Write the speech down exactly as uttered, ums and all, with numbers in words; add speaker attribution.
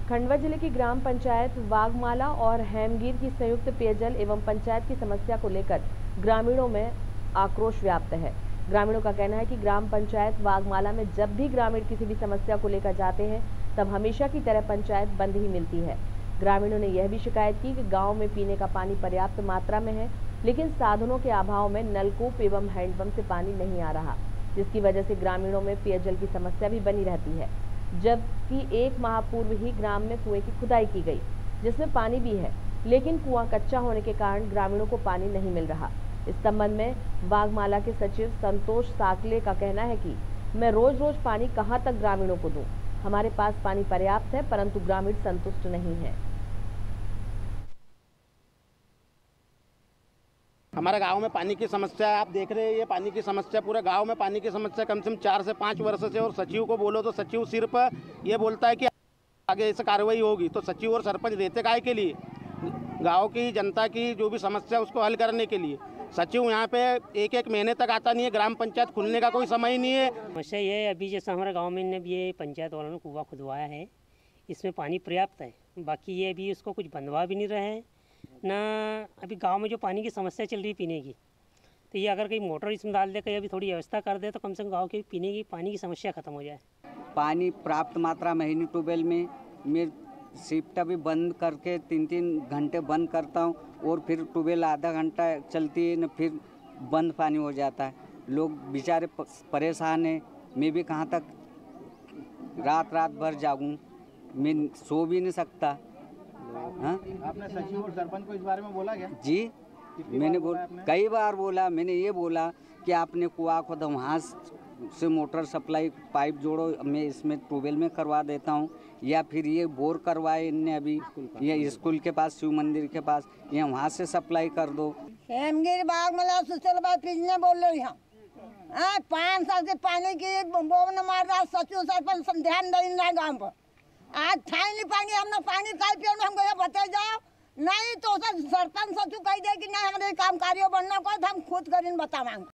Speaker 1: खंडवा जिले की ग्राम पंचायत वाघमाला और हेमगीर की संयुक्त पेयजल एवं पंचायत की समस्या को लेकर ग्रामीणों में आक्रोश व्याप्त है। ग्रामीणों का कहना है कि ग्राम पंचायत वाघमाला में जब भी ग्रामीण किसी भी समस्या को लेकर जाते हैं तब हमेशा की तरह पंचायत बंद ही मिलती है। ग्रामीणों ने यह भी शिकायत की कि गांव में पीने का पानी पर्याप्त मात्रा में है, लेकिन साधनों के अभाव में नलकूप एवं हैंडपंप से पानी नहीं आ रहा, जिसकी वजह से ग्रामीणों में पेयजल की समस्या भी बनी रहती है। जबकि एक माह पूर्व ही ग्राम में कुएं की खुदाई की गई, जिसमें पानी भी है, लेकिन कुआं कच्चा होने के कारण ग्रामीणों को पानी नहीं मिल रहा। इस संबंध में वाघमाला के सचिव संतोष साकले का कहना है कि मैं रोज रोज पानी कहां तक ग्रामीणों को दूं। हमारे पास पानी पर्याप्त है, परंतु ग्रामीण संतुष्ट नहीं है।
Speaker 2: हमारे गांव में पानी की समस्या है, आप देख रहे हैं ये पानी की समस्या, पूरे गांव में पानी की समस्या कम से कम चार से पाँच वर्ष से। और सचिव को बोलो तो सचिव सिर्फ ये बोलता है कि आगे ऐसे कार्रवाई होगी। तो सचिव और सरपंच देते काय के लिए? गांव की जनता की जो भी समस्या उसको हल करने के लिए। सचिव यहाँ पे एक एक महीने तक आता नहीं है, ग्राम पंचायत खुलने का कोई समय ही नहीं है।
Speaker 3: समस्या ये है, अभी जैसा हमारे गाँव में ने भी ये पंचायत वालों ने कुआं खुदवाया है, इसमें पानी पर्याप्त है। बाकी ये अभी उसको कुछ बंधवा भी नहीं रहे ना। अभी गांव में जो पानी की समस्या चल रही है पीने की, तो ये अगर कहीं मोटर इसमें डाल दे, कहीं अभी थोड़ी व्यवस्था कर दे तो कम से कम गांव के पीने की पानी की समस्या खत्म हो जाए।
Speaker 4: पानी प्राप्त मात्रा में ही नहीं। ट्यूबवेल में मैं शिफ्ट भी बंद करके तीन तीन घंटे बंद करता हूँ और फिर ट्यूबवेल आधा घंटा चलती है न, फिर बंद पानी हो जाता है। लोग बेचारे परेशान हैं। मैं भी कहाँ तक रात रात भर जागूँ, मैं सो भी नहीं सकता। हाँ?
Speaker 2: आपने सचिव और सरपंच को इस बारे में बोला क्या?
Speaker 4: जी, मैंने बोला, कई बार बोला। मैंने ये बोला कि आपने कुआं खोदा, वहाँ से मोटर सप्लाई पाइप जोड़ो, मैं इसमें ट्यूबवेल में करवा देता हूँ, या फिर ये बोर करवाए इनने अभी ये स्कूल के पास, शिव मंदिर के पास, ये वहाँ से सप्लाई कर दो।
Speaker 5: हेमगीर बाघमाला सुचल बात पिछले बोल रहे हैं। हाँ, पाँच साल से पानी की बोन मार रहा, सचिव सरपंच ध्यान दे रहा गाँव पर। आज था नहीं पानी, हमने पानी का पियो, हमको ये बता जाओ। नहीं तो सरपंच सचिव कह दे कि नहीं हमारे काम कार्य बनना को हम खुद करीन बतावांगे।